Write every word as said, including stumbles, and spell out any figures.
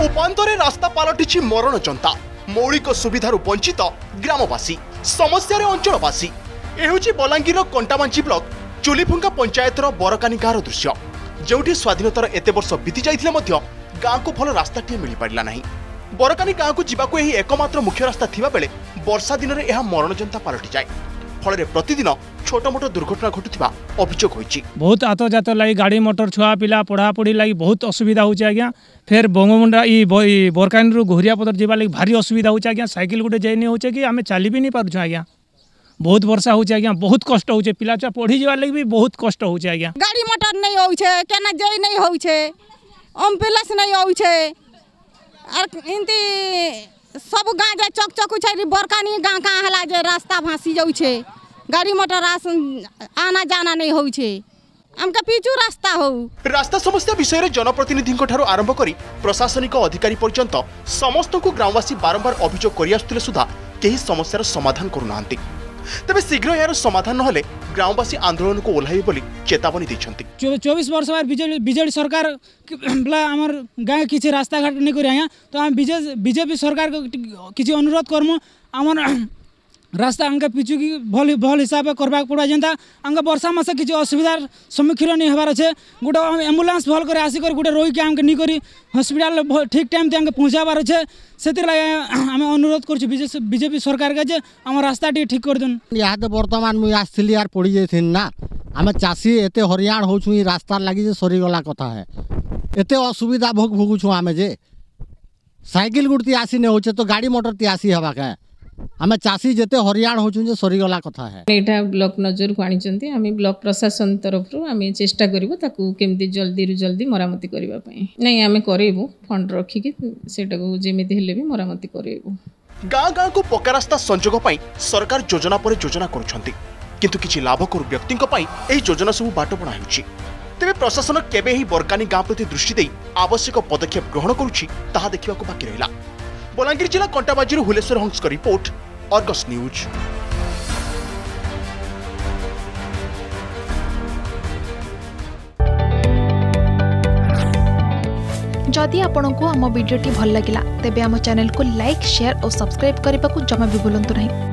उपान्तरे रास्ता पलटिछि मरण जनता मौलिक सुविधार वंचित ग्रामवासी समस्या अंचलवासी एहोछि बलांगीर कंटामांची ब्लॉक चुलीफुंगा पंचायतर बरकानी गाँव दृश्य जोठी स्वाधीनतार एते वर्ष बीती जाइथिले मध्य गाँ को भल रास्ताटीए मिल पारिला नाही। बरकानी गाँ को जीवाको एही एकमात्र मुख्य रास्ता थिबा बेले वर्षा दिन में यह मरण जनता पलटि जाए फल प्रतिदिन छोट मोट दुर्घटना घटुवा अभियोग होइछि। बहुत आतजात लगी गाड़ी मोटर छुआ पिला पढ़ापढ़ी लगी बहुत असुविधा होछि आज्ञा। फिर बंगमुंडा ई बरकानी रु घोरिया पदर जीवा लगी भारी असुविधा होछि आज्ञा। साइकिल गुटे जाई नहीं होछि कि आमे चली भी नहीं पारुछु आज्ञा। बहुत वर्षा होछि आज्ञा, बहुत कष्ट होछि, पिला छुआ पढ़ी जीवा लगी भी बहुत कष्ट होछि आज्ञा। गाड़ी मोटर नहीं होइछे, केना जाई नहीं होइछे, एम्बुलेंस नहीं होइछे, और इनती सब गाँ जा चक चक छै बरकानी गाँ कहाँ हला जे रास्ता भासी जाउ छे, गाड़ी मोटर आना जाना नहीं होउ छे, हमका पीछू रास्ता हो। रास्ता समस्या विषय में जनप्रतिनिधि आरंभ करी प्रशासनिक अधिकारी पर्यंत समस्त को ग्रामवासी बारंबार अभियोग करि आसुथिले सुधा केही समस्यार समाधान करूनाहांती। तेबे शीघ्र यार समाधान नहले ग्रामवासी आंदोलन को ओह्लाइबे बोली चेतावनी दैछंती। चौबीस वर्ष बाद बीजेपी सरकार आमर गाँव किसी रास्ता घाट नहीं कर तो आम बीजेपी सरकार को किसी अनुरोध करमु आमर रास्ता अंक पिछु की भल भल हिसाब से करबा पड़ा जेनता अंक वर्षा मास किसी असुविधार सम्मुखीन नहीं हबार अच्छे गोटे एम्बुलेंस भल कर आसिक गोटे रोगी के आमके नहीं करी हॉस्पिटल ठीक टाइम ते आमके पहुँचाबार अच्छे से आम अनुरोध कर बीजेपी सरकार के आम रास्ता टी ठीक कर देन। यहाँ तो बर्तमान मुझे आसली यार पड़ी जाती ना आम चाषी एत हरियाण हो रास्तार लगी सरीगला कथा है एत असुविधा भोग भोगुछु आम जे साइकिल गुड़ती आसी नहीं होचे तो गाड़ी मोटर ती आसी हवा क्या आम चाषी जिते हरियाण हो सरीगला कथा है। यहाँ ब्लॉक नजर को आनी आम ब्लॉक प्रशासन तरफ आम चेष्टा करूँ केमती जल्दी रु जल्दी मरामती करने नहीं आम करेबू फंड रखिकी जमी भी मरामती करेबू। गाँ गाँ को पक्का रास्ता संजोग पाई सरकार योजना पर योजना करुछंती किंतु किछि लाभ करू व्यक्ति एही योजना सब बाट बणा होछि। तेबे प्रशासन केबे ही बरकानी गाँ प्रति दृष्टि देई आवश्यक पदक्षेप ग्रहण करुछि ताहा देखिबाको बाकी रहिला। बलांगीर जिला कंटाबाजी हुलेश्वर हंस का रिपोर्ट, अर्गस न्यूज। जदि आपंक आम भिडी भल लगा तेब आम चैनल को लाइक शेयर और सब्सक्राइब करने को जमा भी भूलु नहीं।